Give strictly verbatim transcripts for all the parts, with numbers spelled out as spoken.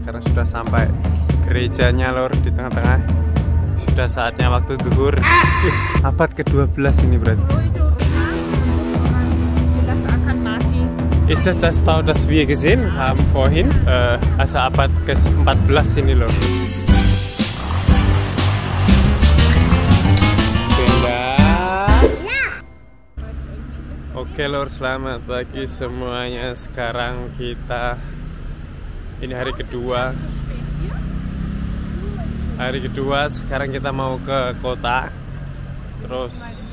sekarang sudah sampai gerejanya lor di tengah-tengah. Sudah saatnya waktu zuhur. Abad ke dua belas ini berarti. Ist das das Tau, das wir gesehen haben vorhin? Äh, also abad ke empat belas ini loh. Oke lor, selamat pagi semuanya. Sekarang kita ini hari kedua. Hari kedua, sekarang kita mau ke kota. Terus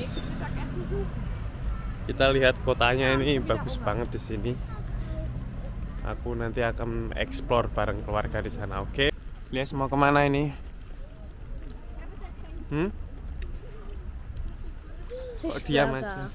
kita lihat kotanya, ini bagus banget di sini. Aku nanti akan explore bareng keluarga di sana. Oke. Lihat mau kemana ini? Hmm? Oh, diam aja.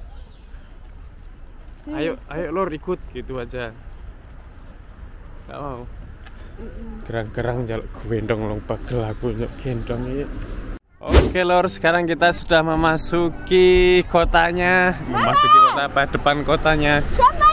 Ayo, ayo lor ikut gitu aja. Gak mau. Gerang-gerang jaluk gendong long bagel aku nyok gendong ini. Oke lor, sekarang kita sudah memasuki kotanya. Memasuki kota apa? Depan kotanya.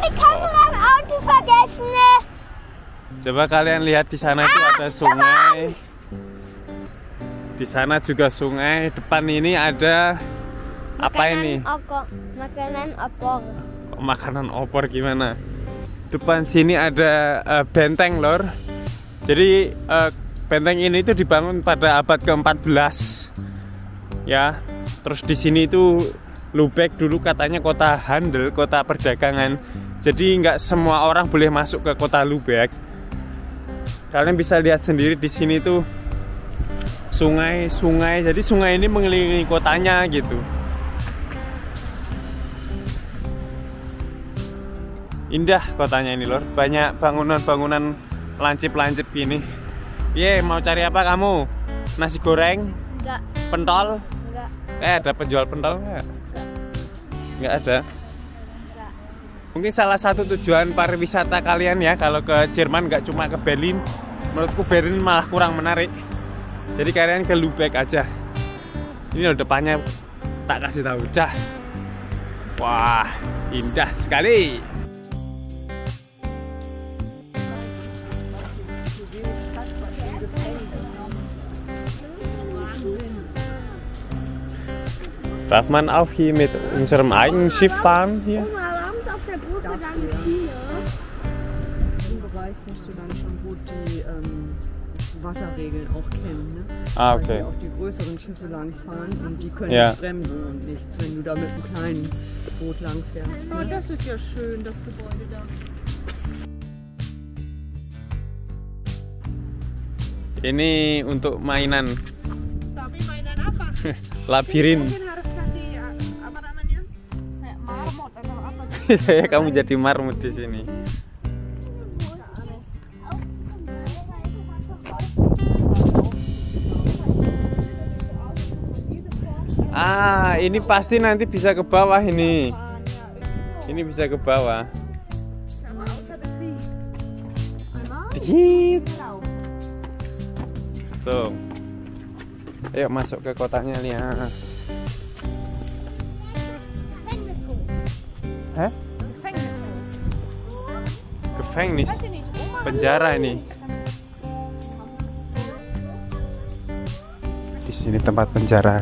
Oh. Coba kalian lihat di sana itu ada sungai. Di sana juga sungai. Depan ini ada apa ini? Makanan opor. Makanan opor gimana? Depan sini ada uh, benteng lor. Jadi uh, benteng ini itu dibangun pada abad ke empat belas. Ya, terus di sini itu Lübeck dulu katanya kota handel, kota perdagangan. Jadi nggak semua orang boleh masuk ke kota Lübeck. Kalian bisa lihat sendiri di sini tuh sungai-sungai. Jadi sungai ini mengelilingi kotanya gitu. Indah kotanya ini lor, banyak bangunan-bangunan lancip-lancip gini. Ye, mau cari apa kamu? Nasi goreng? Enggak. Pentol? Enggak. Eh, ada penjual pentol enggak? Enggak. Enggak ada? Enggak. Mungkin salah satu tujuan pariwisata kalian ya, kalau ke Jerman nggak cuma ke Berlin. Menurutku Berlin malah kurang menarik. Jadi kalian ke Lübeck aja. Ini loh depannya, tak kasih tahu dah. Wah, indah sekali. Darf man auch hier mit unserem eigenen Schiff fahren hier? Im Bereich musst du dann schon gut die ähm, Wasserregeln auch kennen. Ne? Ah, okay. Weil hier auch die größeren Schiffe langfahren und die können ja. nicht bremsen und nichts, wenn du da mit einem kleinen Boot lang fährst. Ne? Oh, das ist ja schön, das Gebäude da. Ini untuk mainan. Tapi mainan apa? Labirin. Ya, kamu jadi marmut di sini. Ah, ini pasti nanti bisa ke bawah ini. Ini bisa ke bawah. So, ayo masuk ke kotanya lihat. Hah? Gefängnis. Penjara ini. Di sini tempat penjara.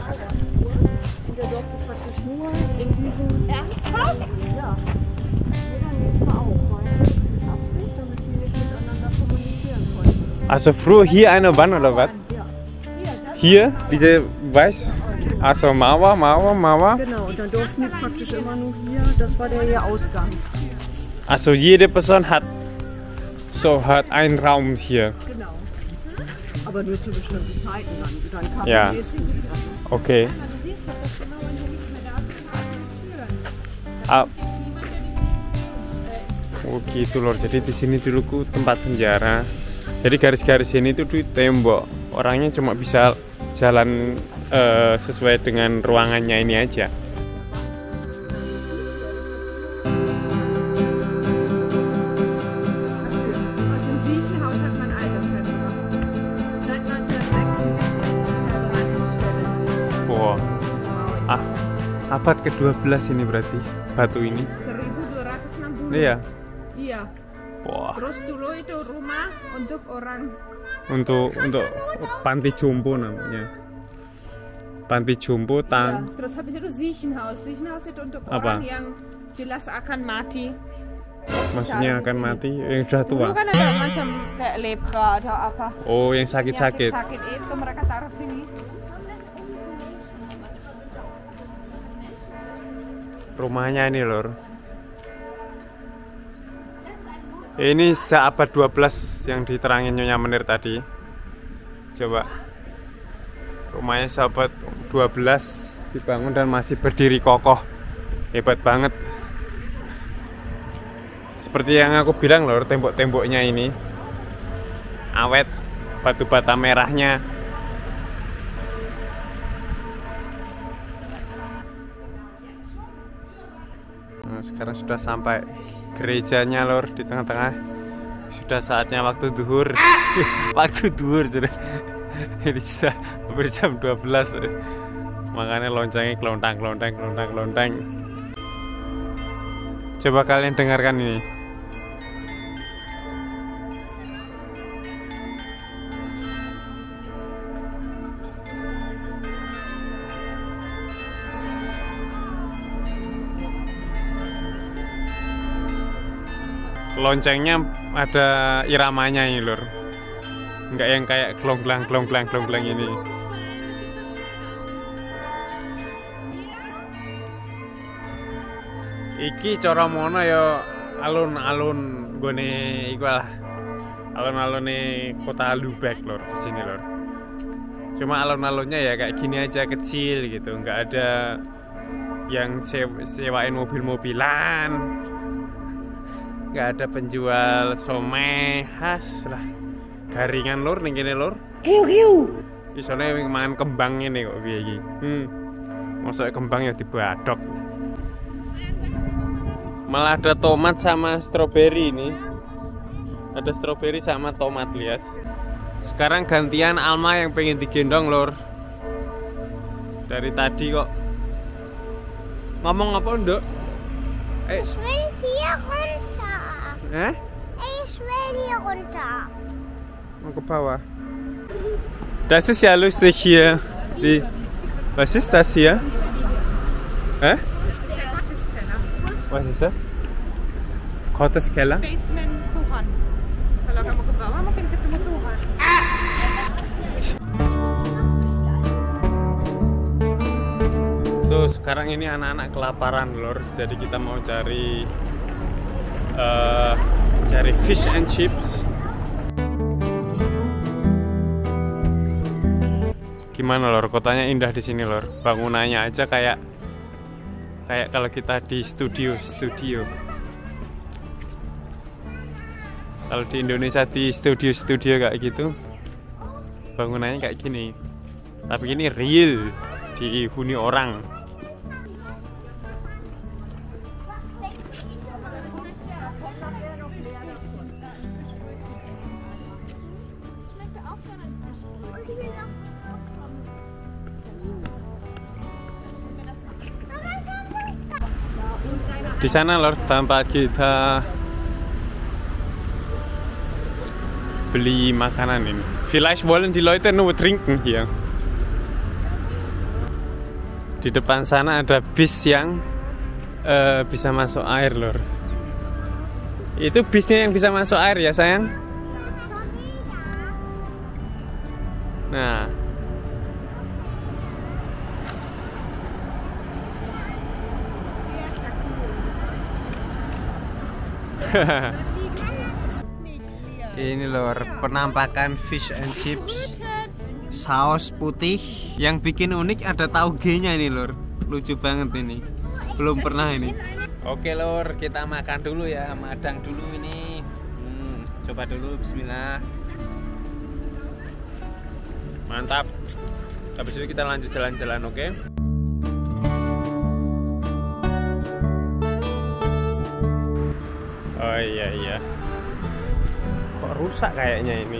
Also früher hier eine Wand oder was? Hier, diese weiß. Also Mauer, Mauer, Mauer. Genau, und dann durften die praktisch immer nur hier, das war der hier Ausgang. Also jede Person hat so hat einen Raum hier. Genau. Aber nur zu bestimmten Zeiten dann. Dann kam ja. die nächsten wieder. Okay. Ah. Oh gitu lor. Jadi di sini dulu tempat penjara. Jadi garis-garis ini tuh di tembok. Orangnya cuma bisa jalan uh, sesuai dengan ruangannya ini aja. Wow. Ah, abad ke dua belas ini berarti batu ini. seribu dua ratus enam puluh. Iya. Iya. Wah. Terus dulu itu rumah untuk orang. Untuk untuk panti jompo namanya. Panti jompo tang. Ya, terus habis itu Siechenhaus. Siechenhaus itu untuk Apa? orang yang jelas akan mati. Maksudnya akan mati yang sudah tua. Dulu kan ada macam kayak lepra atau apa. Oh, yang sakit-sakit. Sakit itu mereka taruh sini. Rumahnya ini lor. Ini seabad dua belas yang diterangin Nyonya Menir tadi. Coba. Rumahnya seabad dua belas dibangun dan masih berdiri kokoh. Hebat banget. Seperti yang aku bilang lor, tembok-temboknya ini awet, batu bata merahnya. Nah, sekarang sudah sampai gerejanya lor di tengah-tengah. Sudah saatnya waktu duhur. Waktu duhur sudah. Ini sudah hampir jam dua belas. Makanya loncengnya kelontang, kelontang, kelontang, kelontang. Coba kalian dengarkan ini. Loncengnya ada iramanya ini lur, nggak yang kayak glong-glang glong-glang glong-glang ini. Iki cara mono ya alun-alun gone iku lah, alun-alune kota Lübeck lur, kesini lur. Cuma alun-alunnya ya kayak gini aja, kecil gitu, nggak ada yang sewain mobil-mobilan. Gak ada penjual somai khas lah, garingan lur ning kene lur. Hiu hiu. Isone mangan kembang ini kok piye iki. Hmm. Mosok kembang ya dibadok. Malah ada tomat sama stroberi ini. Ada stroberi sama tomat lias. Sekarang gantian Alma yang pengen digendong lur. Dari tadi kok ngomong apa nduk? Eh, ich will hier runter. Eh? Ich will hier runter. Mau ke bawah. Das ist ja lustig hier. Die. Was ist das hier? Eh? Was ist das? Gotteskeller? Basement Tuhan. Kalau kamu ke bawah mungkin ketemu Tuhan. So, sekarang ini anak-anak kelaparan lor. Jadi kita mau cari uh, cari fish and chips. Gimana lor? Kotanya indah di sini lor. Bangunannya aja kayak kayak kalau kita di studio studio. Kalau di Indonesia di studio-studio kayak gitu, bangunannya kayak gini. Tapi ini real, dihuni orang. Di sana lor tempat kita beli makanan ini. Vielleicht wollen die Leute nur trinken hier. Di depan sana ada bis yang uh, bisa masuk air lor. Itu bisnya yang bisa masuk air ya sayang. Nah. Ini lor penampakan fish and chips, saus putih. Yang bikin unik ada tauge-nya ini lor, lucu banget ini, belum pernah ini. Oke lor, kita makan dulu ya, madang dulu ini. Hmm, coba dulu, bismillah. Mantap. Habis itu kita lanjut jalan-jalan, oke? Oh iya iya. Kok rusak kayaknya ini.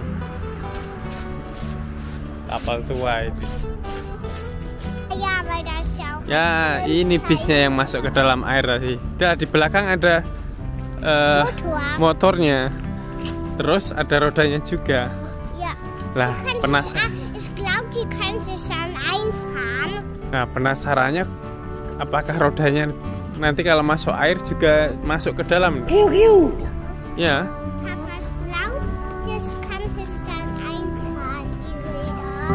Kapal tua itu. Ja, weil das schau. Ya, ini bisnya yang masuk ke dalam air tadi. Dah di belakang ada uh, Motor. motornya. Terus ada rodanya juga. Ja. Lah, Die kann penasaran. sich, ich glaube, die kann sich dann einfahren. Nah, penasarannya apakah rodanya nanti kalau masuk air juga masuk ke dalam? Riu, riu. Ya. Papa, ich glaube, das kann sich dann einfahren, die Räder.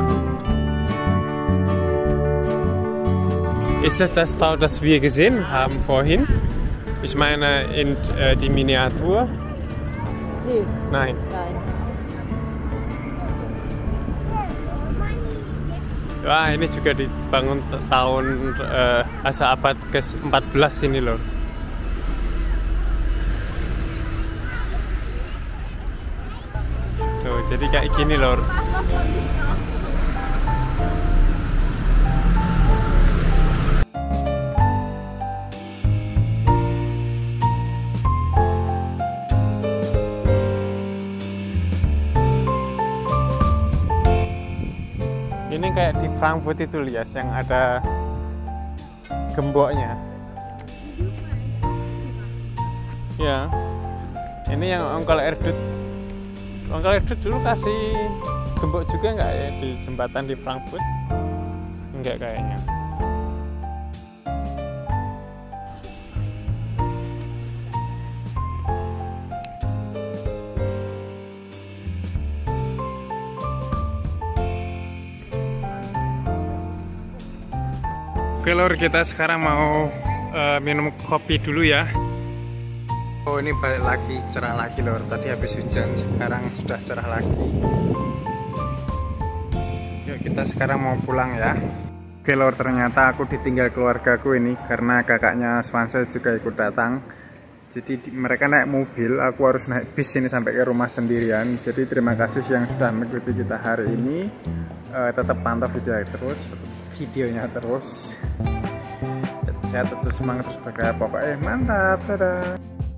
Ist das das Tau, das wir gesehen haben vorhin? Ich meine in äh, die Miniatur? Nee, Nein. nein. Wah, ini juga dibangun tahun uh, asa abad ke empat belas ini loh. So, jadi kayak gini loh. Ini kayak di Frankfurt itu, Lias, yang ada gemboknya. Ya, ini yang Onkel Erdut. Onkel Erdut dulu kasih gembok juga nggak ya di jembatan di Frankfurt? Enggak kayaknya. Oke lor, kita sekarang mau uh, minum kopi dulu ya. Oh, ini balik lagi cerah lagi lor. Tadi habis hujan, sekarang sudah cerah lagi. Yuk kita sekarang mau pulang ya. Oke lor, ternyata aku ditinggal keluargaku ini karena kakaknya Swansa juga ikut datang. Jadi di, mereka naik mobil, aku harus naik bis ini sampai ke rumah sendirian. Jadi terima kasih yang sudah mengikuti kita hari ini. Uh, tetap pantau video terus, videonya terus. Saya tetap semangat terus berkarya. Pokoknya mantap, dadah.